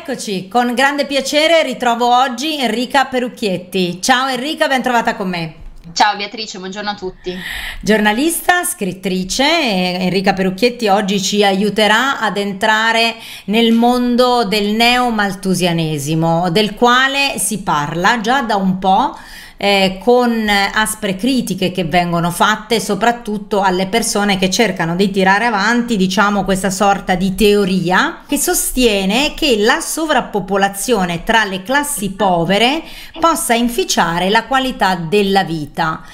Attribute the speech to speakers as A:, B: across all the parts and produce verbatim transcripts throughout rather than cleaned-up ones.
A: Eccoci, con grande piacere ritrovo oggi Enrica Perucchietti. Ciao Enrica, ben trovata con me.
B: Ciao Beatrice, buongiorno a tutti.
A: Giornalista, scrittrice, Enrica Perucchietti oggi ci aiuterà ad entrare nel mondo del neomalthusianesimo, del quale si parla già da un po'. Eh, con aspre critiche che vengono fatte soprattutto alle persone che cercano di tirare avanti, diciamo, questa sorta di teoria che sostiene che la sovrappopolazione tra le classi povere possa inficiare la qualità della vita.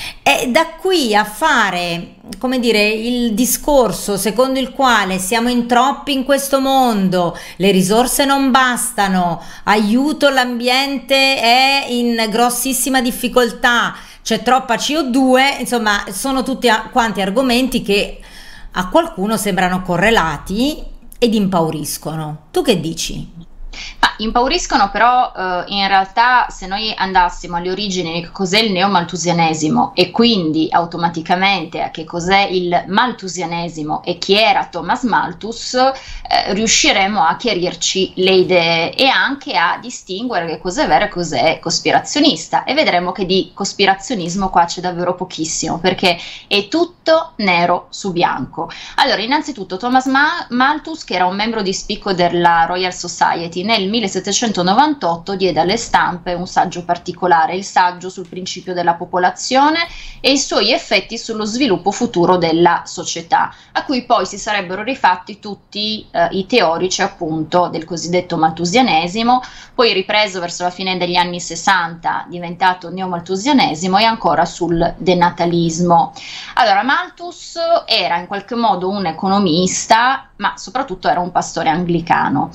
A: E da qui a fare, come dire, il discorso secondo il quale siamo in troppi in questo mondo, le risorse non bastano, aiuto, l'ambiente è in grossissima difficoltà, c'è troppa C O due, insomma sono tutti quanti argomenti che a qualcuno sembrano correlati ed impauriscono. Tu che dici?
B: Ma impauriscono, però eh, in realtà se noi andassimo alle origini di cos'è il neomalthusianesimo e quindi automaticamente a che cos'è il malthusianesimo e chi era Thomas Malthus, eh, riusciremo a chiarirci le idee e anche a distinguere che cos'è vero e cos'è cospirazionista, e vedremo che di cospirazionismo qua c'è davvero pochissimo, perché è tutto nero su bianco. Allora, innanzitutto Thomas Ma Malthus, che era un membro di spicco della Royal Society, nel millesettecentonovantotto diede alle stampe un saggio particolare, il saggio sul principio della popolazione e i suoi effetti sullo sviluppo futuro della società, a cui poi si sarebbero rifatti tutti eh, i teorici appunto del cosiddetto malthusianesimo, poi ripreso verso la fine degli anni sessanta, diventato neomalthusianesimo, e ancora sul denatalismo. Allora, Malthus era in qualche modo un economista, ma soprattutto era un pastore anglicano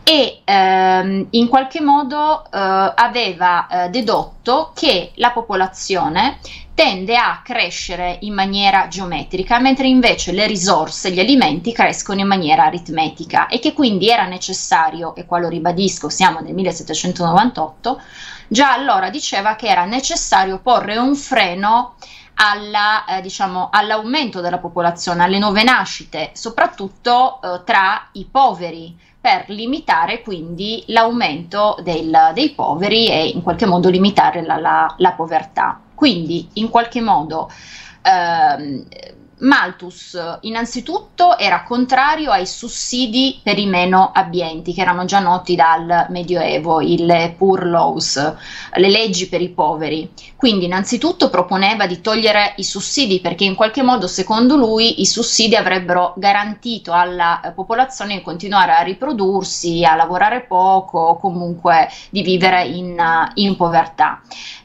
B: e ehm, in qualche modo eh, aveva eh, dedotto che la popolazione tende a crescere in maniera geometrica, mentre invece le risorse, gli alimenti crescono in maniera aritmetica, e che quindi era necessario, e qua lo ribadisco, siamo nel millesettecentonovantotto, già allora diceva che era necessario porre un freno alla, eh, diciamo, all'aumento della popolazione, alle nuove nascite, soprattutto eh, tra i poveri, per limitare quindi l'aumento dei poveri e in qualche modo limitare la, la, la povertà. Quindi in qualche modo ehm, Malthus innanzitutto era contrario ai sussidi per i meno abbienti, che erano già noti dal Medioevo, il Poor Laws, le leggi per i poveri. Quindi innanzitutto proponeva di togliere i sussidi, perché in qualche modo secondo lui i sussidi avrebbero garantito alla popolazione di continuare a riprodursi, a lavorare poco o comunque di vivere in, in povertà.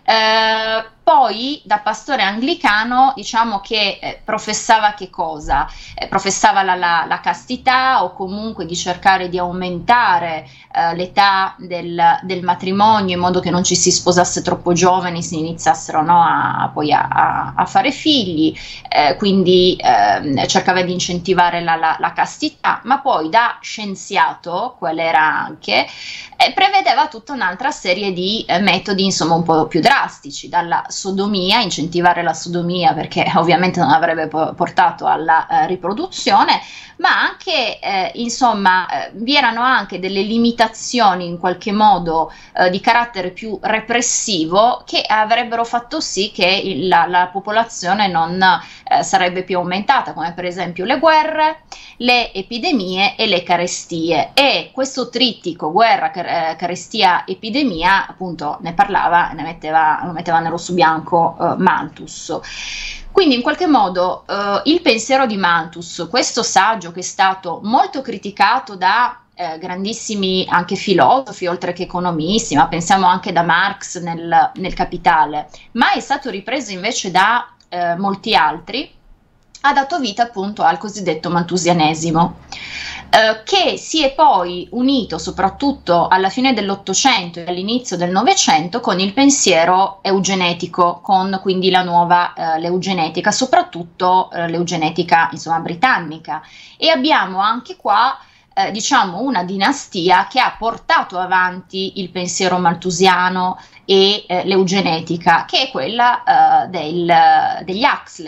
B: Eh, poi da pastore anglicano diciamo che eh, professava che cosa? Eh, professava la, la, la castità, o comunque di cercare di aumentare eh, l'età del, del matrimonio in modo che non ci si sposasse troppo giovani, si iniziassero, no, a, poi a, a, a fare figli, eh, quindi eh, cercava di incentivare la, la, la castità, ma poi da scienziato, qual era anche, eh, prevedeva tutta un'altra serie di eh, metodi insomma un po' più drastici, dalla sodomia, incentivare la sodomia perché ovviamente non avrebbe portato alla eh, riproduzione, ma anche eh, insomma eh, vi erano anche delle limitazioni in qualche modo eh, di carattere più repressivo, che avrebbero fatto sì che il, la, la popolazione non eh, sarebbe più aumentata, come per esempio le guerre, le epidemie e le carestie. E questo trittico guerra, car carestia, epidemia, appunto ne parlava, ne metteva, lo metteva nero su bianco eh, Malthus. Quindi in qualche modo eh, il pensiero di Malthus, questo saggio che è stato molto criticato da eh, grandissimi anche filosofi, oltre che economisti, ma pensiamo anche da Marx nel, nel Capitale, ma è stato ripreso invece da eh, molti altri, ha dato vita appunto al cosiddetto malthusianesimo, eh, che si è poi unito soprattutto alla fine dell'Ottocento e all'inizio del Novecento con il pensiero eugenetico, con quindi la nuova eh, l'eugenetica, soprattutto eh, l'eugenetica insomma britannica. E abbiamo anche qua Eh, diciamo una dinastia che ha portato avanti il pensiero malthusiano e eh, l'eugenetica, che è quella eh, del, degli Huxley,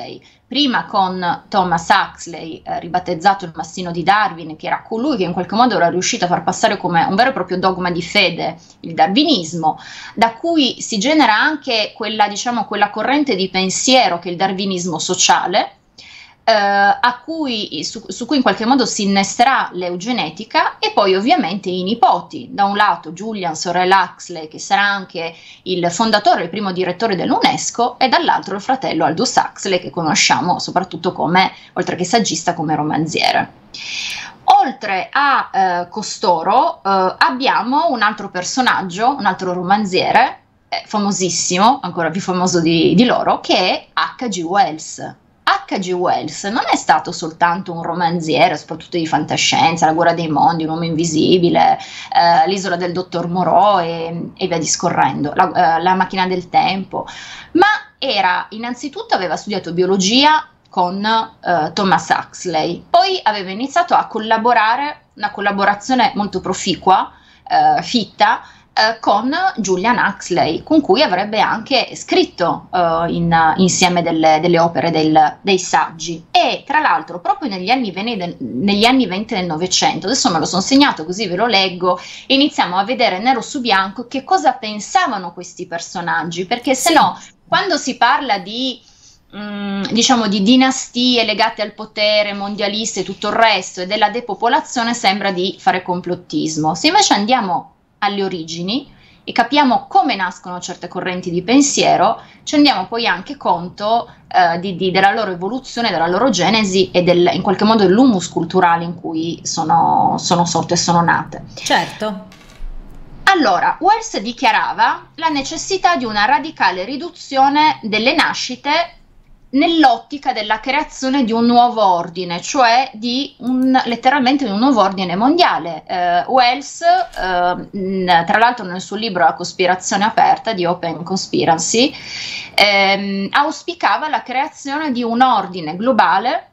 B: prima con Thomas Huxley, eh, ribattezzato il mastino di Darwin, che era colui che in qualche modo era riuscito a far passare come un vero e proprio dogma di fede il darwinismo, da cui si genera anche quella, diciamo, quella corrente di pensiero che è il darwinismo sociale, eh, a cui, su, su cui in qualche modo si innesterà l'eugenetica, e poi ovviamente i nipoti, da un lato Julian Sorel Huxley, che sarà anche il fondatore, il primo direttore dell'UNESCO, e dall'altro il fratello Aldous Huxley, che conosciamo soprattutto come, oltre che saggista, come romanziere. Oltre a eh, costoro eh, abbiamo un altro personaggio, un altro romanziere, eh, famosissimo, ancora più famoso di, di loro, che è H G Wells. H G Wells non è stato soltanto un romanziere, soprattutto di fantascienza, La guerra dei mondi, Un uomo invisibile, eh, L'isola del dottor Moreau e, e via discorrendo, la, eh, la macchina del tempo, ma era innanzitutto, aveva studiato biologia con eh, Thomas Huxley, poi aveva iniziato a collaborare, una collaborazione molto proficua, eh, fitta, eh, con Julian Huxley, con cui avrebbe anche scritto eh, in, insieme delle, delle opere del, dei saggi. E tra l'altro proprio negli anni, veni, negli anni venti del Novecento, adesso me lo sono segnato così ve lo leggo, e iniziamo a vedere nero su bianco che cosa pensavano questi personaggi, perché se no, sì, quando si parla di diciamo di dinastie legate al potere mondialista e tutto il resto e della depopolazione, sembra di fare complottismo. Se invece andiamo alle origini e capiamo come nascono certe correnti di pensiero, ci rendiamo poi anche conto eh, di, di, della loro evoluzione, della loro genesi e del, in qualche modo dell'humus culturale in cui sono, sono sorte e sono nate.
A: Certo.
B: Allora, Wells dichiarava la necessità di una radicale riduzione delle nascite nell'ottica della creazione di un nuovo ordine, cioè di un, letteralmente di un nuovo ordine mondiale. Eh, Wells, eh, tra l'altro nel suo libro La cospirazione aperta, di Open Conspiracy, ehm, auspicava la creazione di un ordine globale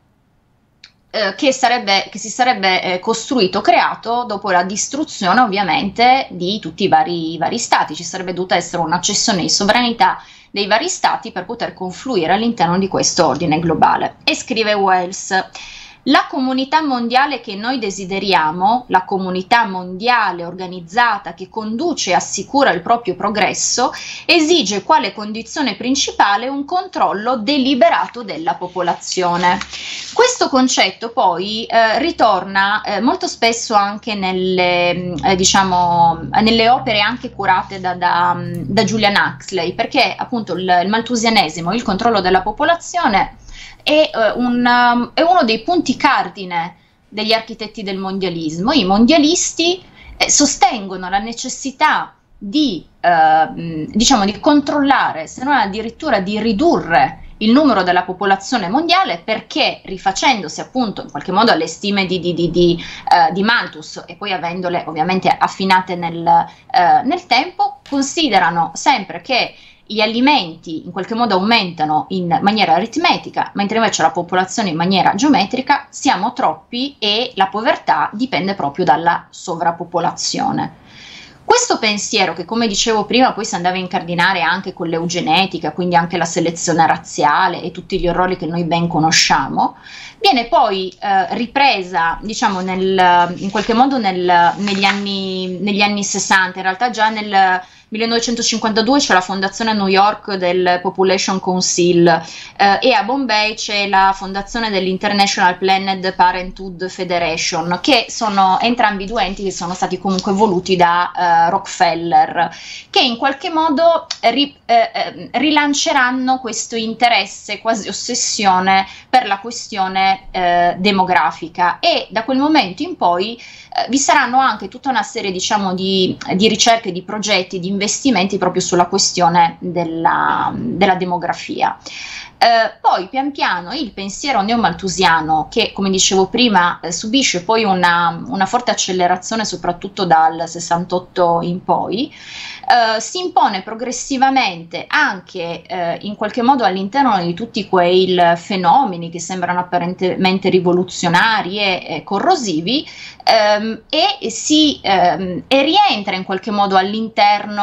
B: eh, che, sarebbe, che si sarebbe eh, costruito, creato dopo la distruzione ovviamente di tutti i vari, i vari stati. Ci sarebbe dovuta essere una cessione di sovranità dei vari stati per poter confluire all'interno di questo ordine globale. E scrive Wells: la comunità mondiale che noi desideriamo, la comunità mondiale organizzata che conduce e assicura il proprio progresso, esige quale condizione principale un controllo deliberato della popolazione. Questo concetto poi eh, ritorna eh, molto spesso anche nelle, eh, diciamo, nelle opere anche curate da, da, da Julian Huxley, perché appunto il, il malthusianesimo, il controllo della popolazione, È, uh, un, um, è uno dei punti cardine degli architetti del mondialismo. I mondialisti eh, sostengono la necessità di, uh, diciamo, di controllare, se non addirittura di ridurre il numero della popolazione mondiale, perché rifacendosi appunto in qualche modo alle stime di, di, di, di, uh, di Malthus e poi avendole ovviamente affinate nel, uh, nel tempo, considerano sempre che gli alimenti in qualche modo aumentano in maniera aritmetica, mentre invece la popolazione in maniera geometrica, siamo troppi e la povertà dipende proprio dalla sovrappopolazione. Questo pensiero, che come dicevo prima poi si andava a incardinare anche con l'eugenetica, quindi anche la selezione razziale e tutti gli orrori che noi ben conosciamo, viene poi eh, ripresa, diciamo, nel, in qualche modo nel, negli, anni, negli anni sessanta, in realtà già nel millenovecentocinquantadue c'è la fondazione a New York del Population Council eh, e a Bombay c'è la fondazione dell'International Planned Parenthood Federation, che sono entrambi due enti che sono stati comunque voluti da eh, Rockefeller, che in qualche modo ri, eh, rilanceranno questo interesse, quasi ossessione per la questione eh, demografica, e da quel momento in poi eh, vi saranno anche tutta una serie, diciamo, di, di ricerche, di progetti, di investimenti proprio sulla questione della, della demografia. Eh, poi pian piano il pensiero neomalthusiano, che come dicevo prima eh, subisce poi una, una forte accelerazione soprattutto dal sessantotto in poi, eh, si impone progressivamente anche eh, in qualche modo all'interno di tutti quei fenomeni che sembrano apparentemente rivoluzionari e, e corrosivi, ehm, e, si, ehm, e rientra in qualche modo all'interno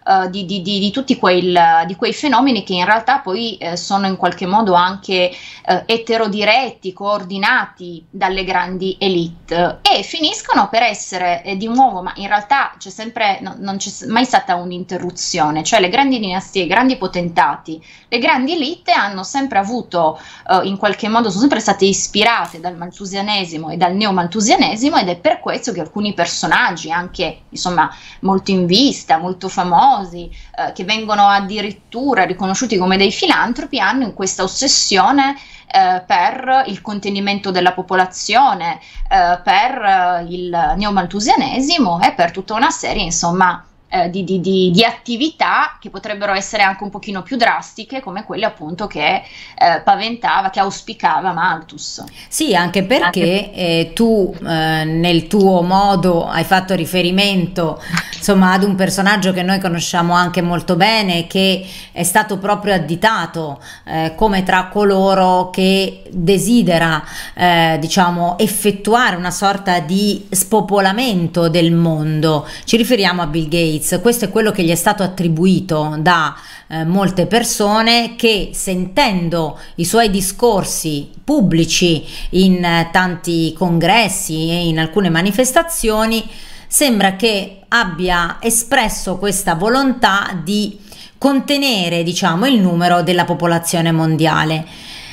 B: uh, di, di, di, di tutti quei, di quei fenomeni che in realtà poi eh, sono in qualche modo anche eh, eterodiretti, coordinati dalle grandi elite e finiscono per essere eh, di nuovo, ma in realtà c'è sempre, no, non c'è mai stata un'interruzione, cioè le grandi dinastie, i grandi potentati, le grandi elite hanno sempre avuto eh, in qualche modo, sono sempre state ispirate dal maltusianesimo e dal neomaltusianesimo, ed è per questo che alcuni personaggi, anche insomma molto in vista, molto famosi, eh, che vengono addirittura riconosciuti come dei filantropi, hanno in questa ossessione eh, per il contenimento della popolazione, eh, per eh, il neomaltusianesimo e per tutta una serie insomma eh, di, di, di, di attività che potrebbero essere anche un pochino più drastiche, come quelle appunto che eh, paventava, che auspicava Malthus.
A: Sì, anche perché eh, tu eh, nel tuo modo hai fatto riferimento insomma ad un personaggio che noi conosciamo anche molto bene, che è stato proprio additato eh, come tra coloro che desidera eh, diciamo effettuare una sorta di spopolamento del mondo. Ci riferiamo a Bill Gates. Questo è quello che gli è stato attribuito da eh, molte persone che, sentendo i suoi discorsi pubblici in eh, tanti congressi e in alcune manifestazioni, sembra che abbia espresso questa volontà di contenere, diciamo, il numero della popolazione mondiale.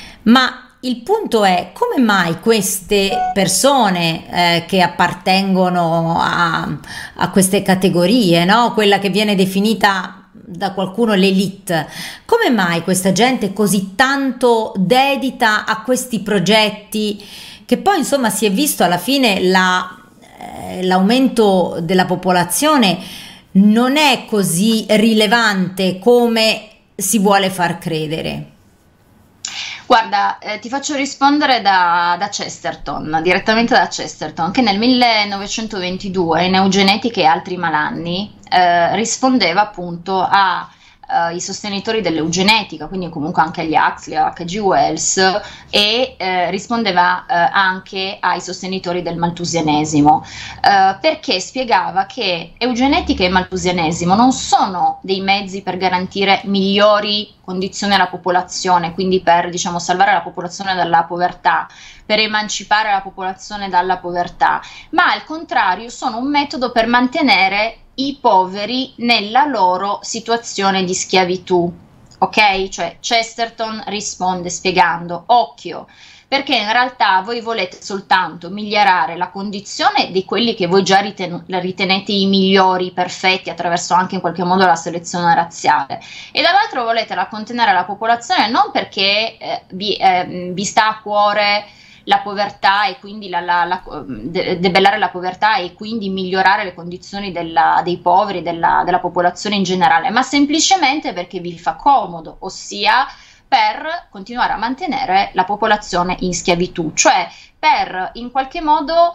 A: Ma il punto è: come mai queste persone eh, che appartengono a, a queste categorie, no? Quella che viene definita da qualcuno l'elite, come mai questa gente così tanto dedita a questi progetti, che poi insomma si è visto alla fine la, eh, l'aumento della popolazione non è così rilevante come si vuole far credere?
B: Guarda, eh, ti faccio rispondere da, da Chesterton, direttamente da Chesterton, che nel millenovecentoventidue in Eugenetica e altri malanni eh, rispondeva appunto a Uh, i sostenitori dell'eugenetica, quindi comunque anche agli Huxley, a H G Wells, e uh, rispondeva uh, anche ai sostenitori del maltusianesimo, uh, perché spiegava che eugenetica e maltusianesimo non sono dei mezzi per garantire migliori condizioni alla popolazione, quindi per, diciamo, salvare la popolazione dalla povertà, per emancipare la popolazione dalla povertà, ma al contrario sono un metodo per mantenere i poveri nella loro situazione di schiavitù, ok? Cioè Chesterton risponde spiegando: occhio, perché in realtà voi volete soltanto migliorare la condizione di quelli che voi già riten- ritenete i migliori, perfetti, attraverso anche in qualche modo la selezione razziale, e dall'altro volete la contenere la popolazione non perché eh, vi, eh, vi sta a cuore la povertà e quindi la, la, la, de, debellare la povertà e quindi migliorare le condizioni della, dei poveri, della, della popolazione in generale, ma semplicemente perché vi fa comodo, ossia per continuare a mantenere la popolazione in schiavitù, cioè per in qualche modo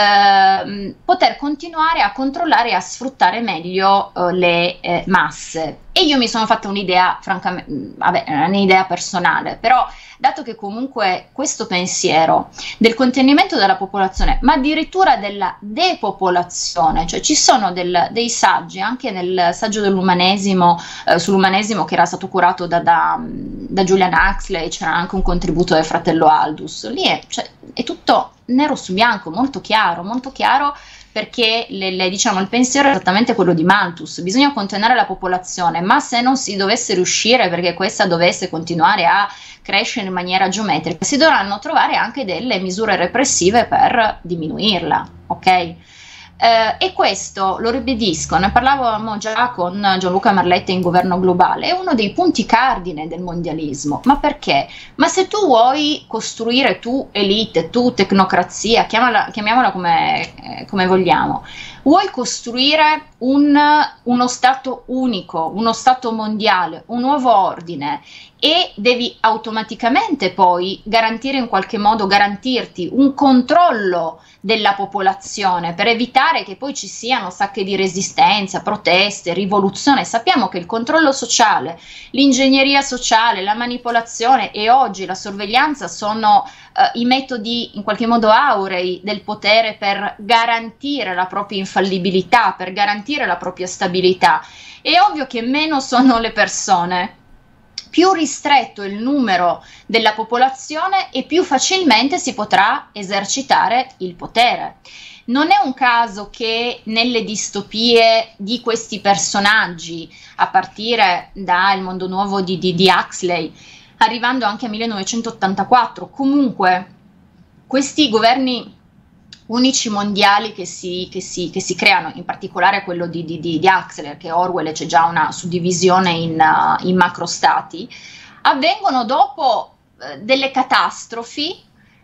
B: eh, poter continuare a controllare e a sfruttare meglio eh, le eh, masse. E io mi sono fatta un'idea, francamente, vabbè, è un'idea personale, però dato che comunque questo pensiero del contenimento della popolazione, ma addirittura della depopolazione, cioè ci sono del, dei saggi, anche nel saggio dell'umanesimo, eh, sull'umanesimo che era stato curato da, da, da Julian Huxley, c'era anche un contributo del fratello Aldous, lì è, cioè, è tutto nero su bianco, molto chiaro, molto chiaro, perché le, le, diciamo, il pensiero è esattamente quello di Malthus: bisogna contenere la popolazione, ma se non si dovesse riuscire, perché questa dovesse continuare a crescere in maniera geometrica, si dovranno trovare anche delle misure repressive per diminuirla, ok? Eh, e questo lo ribadisco, ne parlavamo già con Gianluca Marletta in Governo Globale, è uno dei punti cardine del mondialismo. Ma perché? Ma se tu vuoi costruire, tu elite, tu tecnocrazia, chiamala, chiamiamola come, eh, come vogliamo, vuoi costruire un, uno stato unico, uno stato mondiale, un nuovo ordine, e devi automaticamente poi garantire in qualche modo, garantirti un controllo della popolazione per evitare che poi ci siano sacche di resistenza, proteste, rivoluzione. Sappiamo che il controllo sociale, l'ingegneria sociale, la manipolazione e oggi la sorveglianza sono eh, i metodi in qualche modo aurei del potere per garantire la propria infallibilità, per garantire la propria stabilità. È ovvio che meno sono le persone, più ristretto il numero della popolazione e più facilmente si potrà esercitare il potere. Non è un caso che nelle distopie di questi personaggi, a partire dal Mondo Nuovo di, di, di Huxley, arrivando anche a millenovecentottantaquattro, comunque questi governi unici mondiali che si, che si, che si creano, in particolare quello di, di, di, di Huxley, che Orwell c'è già una suddivisione in, uh, in macrostati, avvengono dopo uh, delle catastrofi,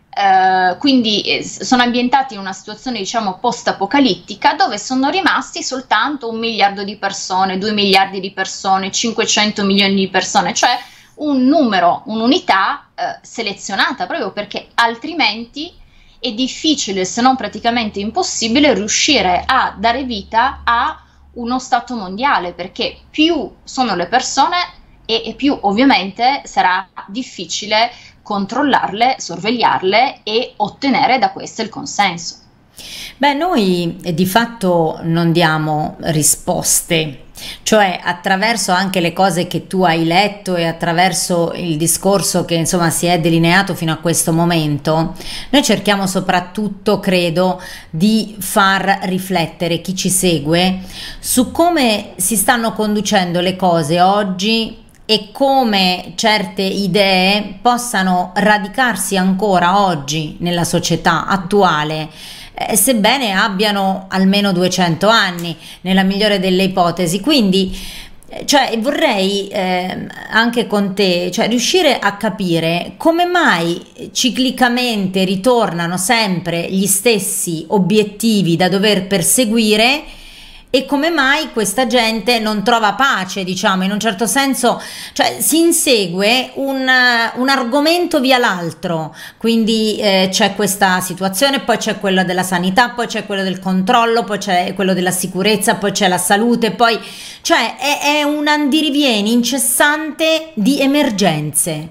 B: uh, quindi eh, sono ambientati in una situazione diciamo post-apocalittica dove sono rimasti soltanto un miliardo di persone, due miliardi di persone, cinquecento milioni di persone, cioè un numero, un'unità uh, selezionata, proprio perché altrimenti è difficile, se non praticamente impossibile, riuscire a dare vita a uno Stato mondiale, perché più sono le persone e, e più ovviamente sarà difficile controllarle, sorvegliarle e ottenere da queste il consenso.
A: Beh, noi eh, di fatto non diamo risposte, cioè attraverso anche le cose che tu hai letto e attraverso il discorso che insomma si è delineato fino a questo momento, noi cerchiamo soprattutto, credo, di far riflettere chi ci segue su come si stanno conducendo le cose oggi e come certe idee possano radicarsi ancora oggi nella società attuale. Eh, sebbene abbiano almeno duecento anni, nella migliore delle ipotesi. Quindi cioè, vorrei eh, anche con te cioè, riuscire a capire come mai ciclicamente ritornano sempre gli stessi obiettivi da dover perseguire e come mai questa gente non trova pace, diciamo, in un certo senso, cioè si insegue un, un argomento via l'altro, quindi eh, c'è questa situazione, poi c'è quella della sanità, poi c'è quello del controllo, poi c'è quello della sicurezza, poi c'è la salute, poi, cioè è, è un andirivieni incessante di emergenze.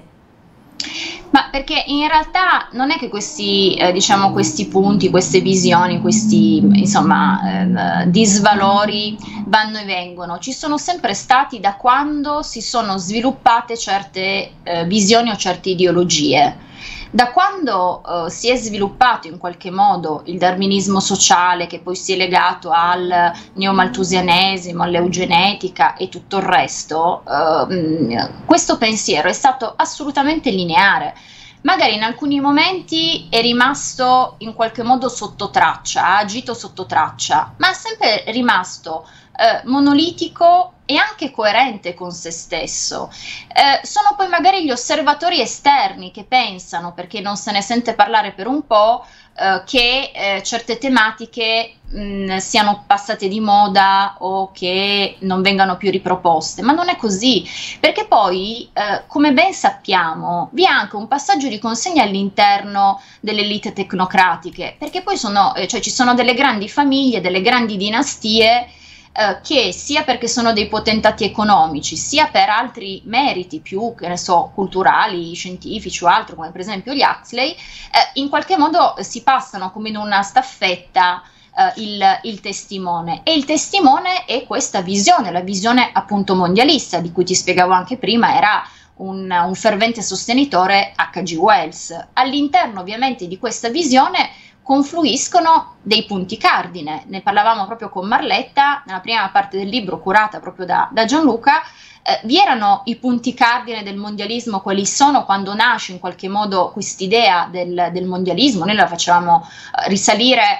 B: Ma perché in realtà non è che questi, eh, diciamo, questi punti, queste visioni, questi insomma eh, disvalori vanno e vengono, ci sono sempre stati da quando si sono sviluppate certe eh, visioni o certe ideologie. Da quando uh, si è sviluppato in qualche modo il darwinismo sociale, che poi si è legato al neomalthusianesimo, all'eugenetica e tutto il resto, uh, questo pensiero è stato assolutamente lineare. Magari in alcuni momenti è rimasto in qualche modo sotto traccia, ha agito sotto traccia, ma è sempre rimasto eh, monolitico e anche coerente con se stesso. Eh, sono poi magari gli osservatori esterni che pensano, perché non se ne sente parlare per un po', eh, che eh, certe tematiche mh, siano passate di moda o che non vengano più riproposte, ma non è così, perché poi, eh, come ben sappiamo, vi è anche un passaggio di consegna all'interno delle elite tecnocratiche, perché poi sono, eh, cioè ci sono delle grandi famiglie, delle grandi dinastie, Uh, che sia perché sono dei potentati economici, sia per altri meriti più, che ne so, culturali, scientifici o altro, come per esempio gli Huxley, uh, in qualche modo si passano come in una staffetta uh, il, il testimone, e il testimone è questa visione, la visione appunto mondialista, di cui ti spiegavo anche prima, era un, un fervente sostenitore H G Wells. All'interno ovviamente di questa visione confluiscono dei punti cardine, ne parlavamo proprio con Marletta nella prima parte del libro curata proprio da, da Gianluca. Eh, vi erano i punti cardine del mondialismo, quali sono quando nasce in qualche modo quest'idea del, del mondialismo. Noi la facevamo eh, risalire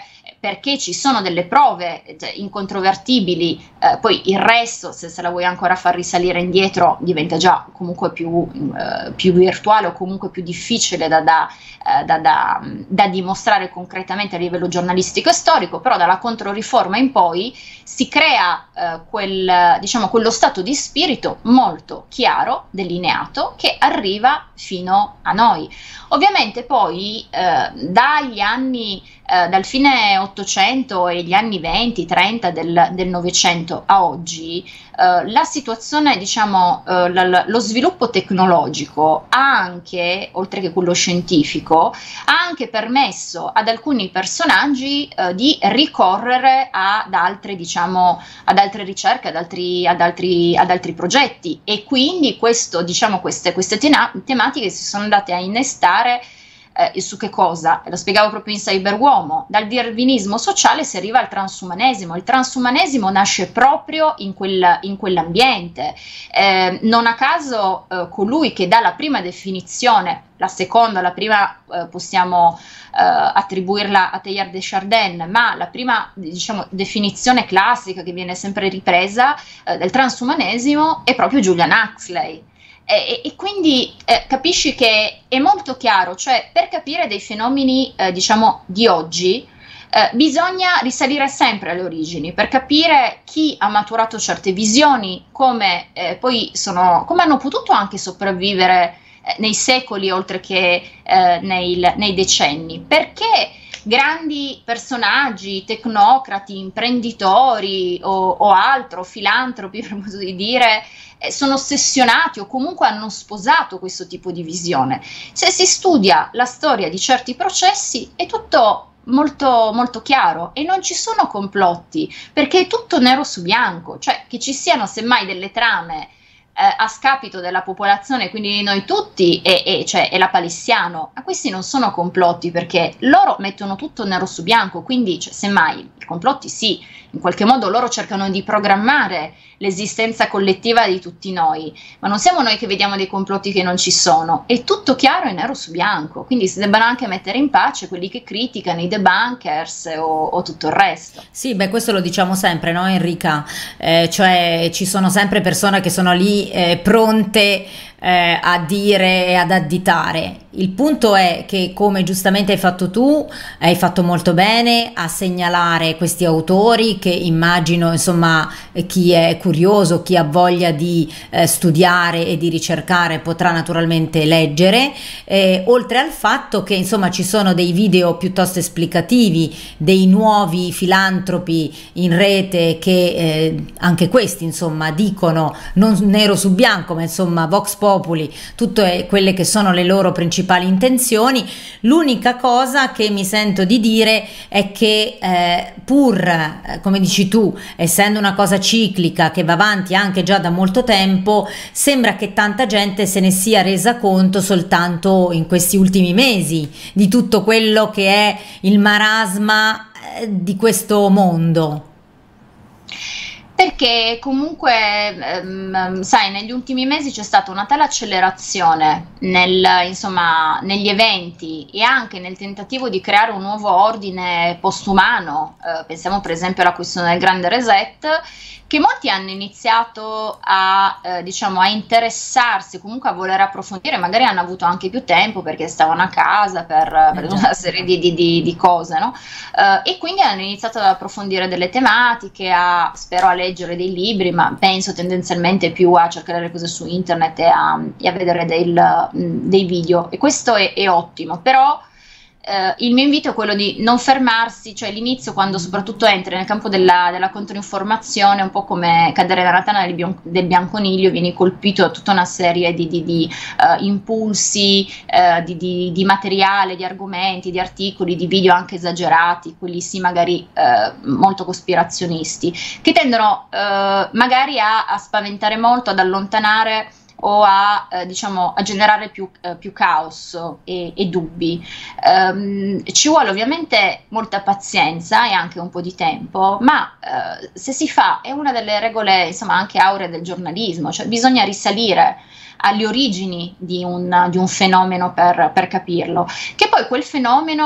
B: perché ci sono delle prove cioè, incontrovertibili, eh, poi il resto, se se la vuoi ancora far risalire indietro, diventa già comunque più, eh, più virtuale o comunque più difficile da, da, eh, da, da, da dimostrare concretamente a livello giornalistico e storico, però dalla Controriforma in poi si crea eh, quel, diciamo, quello stato di spirito molto chiaro, delineato, che arriva fino a noi. Ovviamente poi eh, dagli anni, eh, dal fine Ottocento e gli anni venti trenta del, del Novecento a oggi, eh, la situazione, diciamo, eh, l- lo sviluppo tecnologico ha anche, oltre che quello scientifico, ha anche permesso ad alcuni personaggi eh, di ricorrere ad altre, diciamo, ad altre ricerche, ad altri, ad altri, ad altri progetti, e quindi questo, diciamo, queste, queste tena- tematiche si sono andate a innestare eh, su che cosa? Lo spiegavo proprio in Cyberuomo: dal darwinismo sociale si arriva al transumanesimo. Il transumanesimo nasce proprio in, quel, in quell'ambiente. Eh, non a caso eh, colui che dà la prima definizione, la seconda, la prima eh, possiamo eh, attribuirla a Teilhard de Chardin, ma la prima, diciamo, definizione classica che viene sempre ripresa eh, del transumanesimo è proprio Julian Huxley. E, e quindi eh, capisci che è molto chiaro, cioè per capire dei fenomeni eh, diciamo di oggi eh, bisogna risalire sempre alle origini, per capire chi ha maturato certe visioni, come eh, poi sono, come hanno potuto anche sopravvivere eh, nei secoli oltre che eh, nei, nei decenni, perché grandi personaggi, tecnocrati, imprenditori o, o altro, filantropi per modo di dire, eh, sono ossessionati o comunque hanno sposato questo tipo di visione. Se si studia la storia di certi processi è tutto molto, molto chiaro e non ci sono complotti, perché è tutto nero su bianco, cioè che ci siano semmai delle trame Eh, a scapito della popolazione, quindi di noi tutti, e, e, cioè, è la palissiano, ma questi non sono complotti, perché loro mettono tutto nero su bianco, quindi cioè, semmai i complotti sì, in qualche modo loro cercano di programmare l'esistenza collettiva di tutti noi, ma non siamo noi che vediamo dei complotti che non ci sono, è tutto chiaro e nero su bianco, quindi si debbano anche mettere in pace quelli che criticano i debunkers o, o tutto il resto.
A: Sì, beh, questo lo diciamo sempre, no, Enrica? Eh, cioè ci sono sempre persone che sono lì eh, pronte eh, a dire e ad additare. Il punto è che, come giustamente hai fatto tu, hai fatto molto bene a segnalare questi autori che immagino, insomma, chi è curioso, chi ha voglia di eh, studiare e di ricercare potrà naturalmente leggere, eh, oltre al fatto che, insomma, ci sono dei video piuttosto esplicativi, dei nuovi filantropi in rete che eh, anche questi, insomma, dicono non nero su bianco, ma insomma Vox Populi, tutte quelle che sono le loro principali intenzioni. L'unica cosa che mi sento di dire è che eh, pur, eh, come dici tu, essendo una cosa ciclica che va avanti anche già da molto tempo, sembra che tanta gente se ne sia resa conto soltanto in questi ultimi mesi di tutto quello che è il marasma eh, di questo mondo.
B: Perché comunque, ehm, sai, negli ultimi mesi c'è stata una tale accelerazione nel, insomma, negli eventi e anche nel tentativo di creare un nuovo ordine postumano, eh, pensiamo per esempio alla questione del grande reset, che molti hanno iniziato a, eh, diciamo, a interessarsi, comunque a voler approfondire, magari hanno avuto anche più tempo perché stavano a casa per, per una serie di, di, di, di cose, no? Eh, e quindi hanno iniziato ad approfondire delle tematiche, a, spero a leggere dei libri, ma penso tendenzialmente più a cercare le cose su internet e a, e a vedere del, dei video, e questo è, è ottimo, però Uh, il mio invito è quello di non fermarsi, cioè l'inizio, quando soprattutto entri nel campo della, della controinformazione, un po' come cadere nella tana del, bion- del bianconiglio, vieni colpito da tutta una serie di, di, di uh, impulsi, uh, di, di, di materiale, di argomenti, di articoli, di video anche esagerati, quelli sì magari uh, molto cospirazionisti, che tendono uh, magari a, a spaventare molto, ad allontanare o a, eh, diciamo, a generare più, eh, più caos e, e dubbi. Um, ci vuole ovviamente molta pazienza e anche un po' di tempo, ma eh, se si fa, è una delle regole, insomma, anche auree del giornalismo, cioè bisogna risalire alle origini di un, di un fenomeno per, per capirlo, che poi quel fenomeno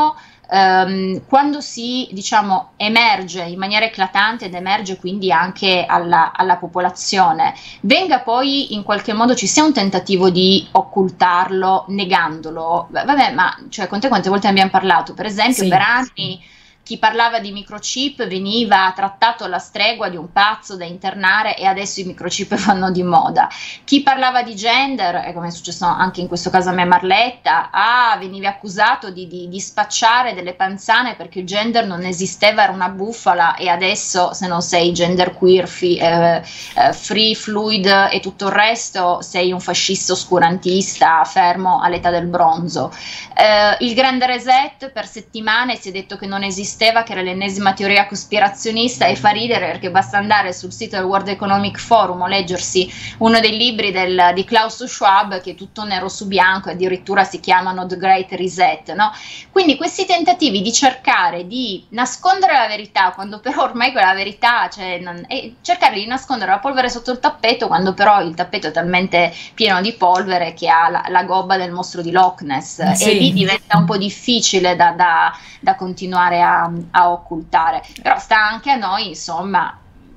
B: ehm, quando si, diciamo, emerge in maniera eclatante ed emerge quindi anche alla, alla popolazione, venga poi in qualche modo ci sia un tentativo di occultarlo, negandolo. Vabbè, ma cioè, con te quante volte ne abbiamo parlato? Per esempio,
A: Sì.
B: per anni chi parlava di microchip veniva trattato alla stregua di un pazzo da internare e adesso i microchip vanno di moda. Chi parlava di gender, e come è successo anche in questo caso a me Marletta, ah, veniva accusato di, di, di spacciare delle panzane perché il gender non esisteva, era una bufala, e adesso se non sei gender queer, fi, eh, eh, free, fluid e tutto il resto sei un fascista oscurantista fermo all'età del bronzo. Eh, il grande reset per settimane si è detto che non esisteva, che era l'ennesima teoria cospirazionista, e fa ridere perché basta andare sul sito del World Economic Forum o leggersi uno dei libri del, di Klaus Schwab, che è tutto nero su bianco, addirittura si chiamano The Great Reset, no? Quindi questi tentativi di cercare di nascondere la verità quando però ormai quella verità, cioè, non, e cercare di nascondere la polvere sotto il tappeto quando però il tappeto è talmente pieno di polvere che ha la, la gobba del mostro di Loch Ness,
A: Sì.
B: e lì diventa un po' difficile da, da, da continuare a a occultare. Però sta anche a noi, insomma,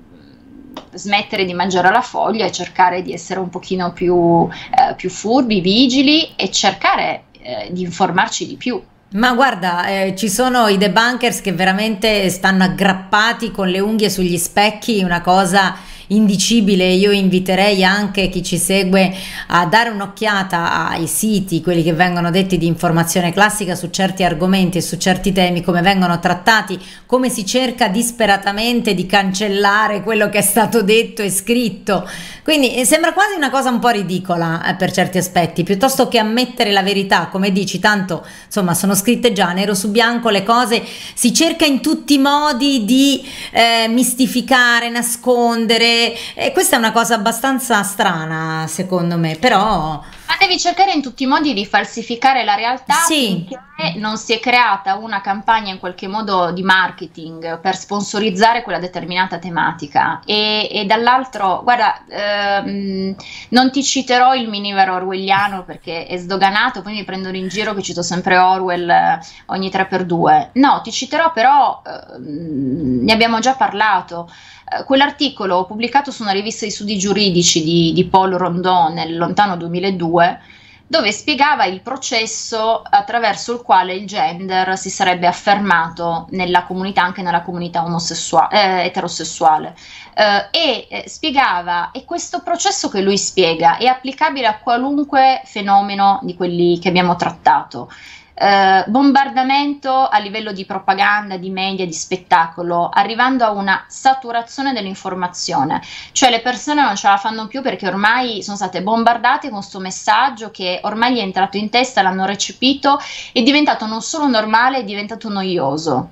B: smettere di mangiare la foglia e cercare di essere un pochino più, eh, più furbi, vigili, e cercare eh, di informarci di più.
A: Ma guarda, eh, ci sono i debunkers che veramente stanno aggrappati con le unghie sugli specchi, una cosa indicibile. Io inviterei anche chi ci segue a dare un'occhiata ai siti, quelli che vengono detti di informazione classica, su certi argomenti e su certi temi, come vengono trattati, come si cerca disperatamente di cancellare quello che è stato detto e scritto. Quindi eh, sembra quasi una cosa un po' ridicola eh, per certi aspetti, piuttosto che ammettere la verità, come dici, tanto insomma sono scritte già nero su bianco le cose, si cerca in tutti i modi di eh, mistificare, nascondere. E questa è una cosa abbastanza strana secondo me, però
B: Ma devi cercare in tutti i modi di falsificare la realtà,
A: sì,
B: finché non si è creata una campagna in qualche modo di marketing per sponsorizzare quella determinata tematica. E, e dall'altro, guarda, ehm, non ti citerò il minivero orwelliano perché è sdoganato, poi mi prendono in giro che cito sempre Orwell eh, ogni tre per due. No, ti citerò però, ehm, ne abbiamo già parlato. Quell'articolo pubblicato su una rivista di studi giuridici di, di Paul Rondon nel lontano duemiladue, dove spiegava il processo attraverso il quale il gender si sarebbe affermato nella comunità, anche nella comunità omosessuale, eh, eterosessuale, eh, e eh, spiegava, e questo processo che lui spiega è applicabile a qualunque fenomeno di quelli che abbiamo trattato. Uh, bombardamento a livello di propaganda, di media, di spettacolo, arrivando a una saturazione dell'informazione, cioè le persone non ce la fanno più perché ormai sono state bombardate con questo messaggio che ormai gli è entrato in testa, l'hanno recepito, è diventato non solo normale, è diventato noioso.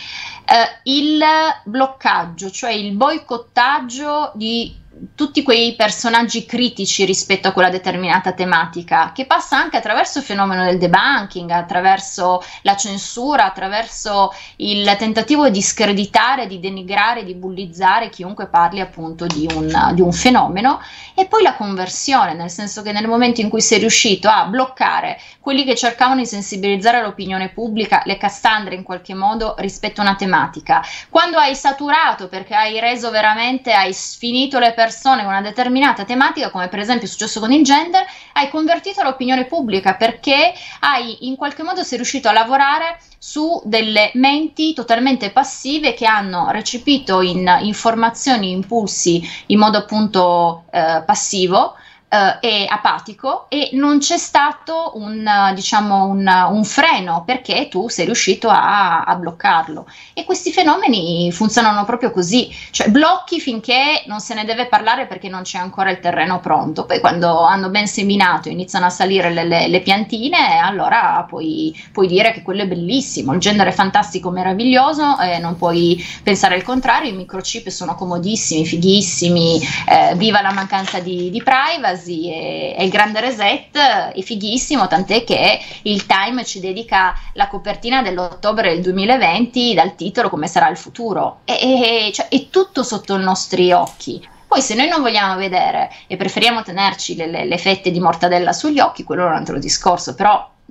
B: Uh, il bloccaggio, cioè il boicottaggio di tutti quei personaggi critici rispetto a quella determinata tematica, che passa anche attraverso il fenomeno del debunking, attraverso la censura, attraverso il tentativo di screditare, di denigrare, di bullizzare chiunque parli appunto di un, di un fenomeno, e poi la conversione, nel senso che nel momento in cui sei riuscito a bloccare quelli che cercavano di sensibilizzare l'opinione pubblica, le Cassandre in qualche modo rispetto a una tematica, quando hai saturato perché hai reso veramente, hai sfinito le persone con una determinata tematica, come per esempio è successo con il gender, hai convertito l'opinione pubblica perché hai in qualche modo sei riuscito a lavorare su delle menti totalmente passive che hanno recepito in informazioni, impulsi in modo appunto eh, passivo Uh, e apatico, e non c'è stato un, uh, diciamo un, uh, un freno perché tu sei riuscito a, a bloccarlo. E questi fenomeni funzionano proprio così, cioè blocchi finché non se ne deve parlare perché non c'è ancora il terreno pronto, poi quando hanno ben seminato iniziano a salire le, le, le piantine, allora puoi, puoi dire che quello è bellissimo, il genere è fantastico, meraviglioso, eh, non puoi pensare il contrario, i microchip sono comodissimi, fighissimi, eh, viva la mancanza di, di privacy. E, e il grande reset è fighissimo, tant'è che il Time ci dedica la copertina dell'ottobre del duemilaventi dal titolo Come sarà il futuro, e, e, cioè, è tutto sotto i nostri occhi. Poi se noi non vogliamo vedere e preferiamo tenerci le, le, le fette di mortadella sugli occhi, quello è un altro discorso, però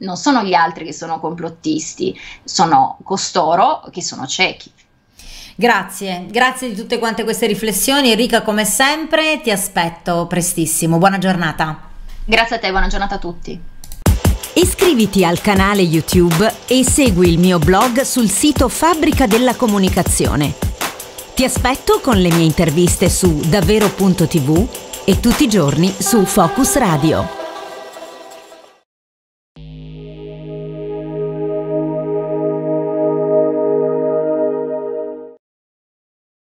B: non sono gli altri che sono complottisti, sono costoro che sono ciechi.
A: Grazie, grazie di tutte quante queste riflessioni Enrica, come sempre ti aspetto prestissimo, buona giornata.
B: Grazie a te, buona giornata a tutti.
C: Iscriviti al canale YouTube e segui il mio blog sul sito Fabbrica della Comunicazione. Ti aspetto con le mie interviste su davvero punto tivù e tutti i giorni su Focus Radio.